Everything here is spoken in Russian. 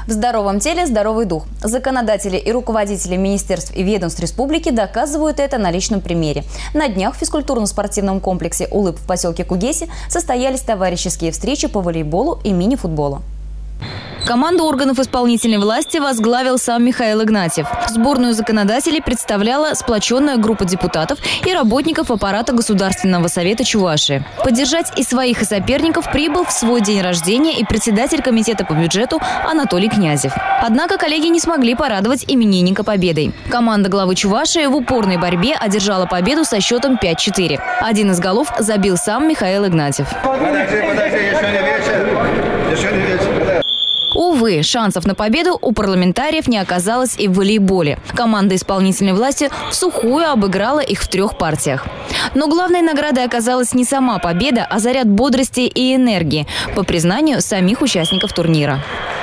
В здоровом теле здоровый дух. Законодатели и руководители министерств и ведомств республики доказывают это на личном примере. На днях в физкультурно-спортивном комплексе «Улыб» в поселке Кугеси состоялись товарищеские встречи по волейболу и мини-футболу. Команду органов исполнительной власти возглавил сам Михаил Игнатьев. Сборную законодателей представляла сплоченная группа депутатов и работников аппарата Государственного совета Чувашии. Поддержать и своих, и соперников прибыл в свой день рождения и председатель комитета по бюджету Анатолий Князев. Однако коллеги не смогли порадовать именинника победой. Команда главы Чувашии в упорной борьбе одержала победу со счетом 5-4. Один из голов забил сам Михаил Игнатьев. Увы, шансов на победу у парламентариев не оказалось и в волейболе. Команда исполнительной власти всухую обыграла их в 3 партиях. Но главной наградой оказалась не сама победа, а заряд бодрости и энергии, по признанию самих участников турнира.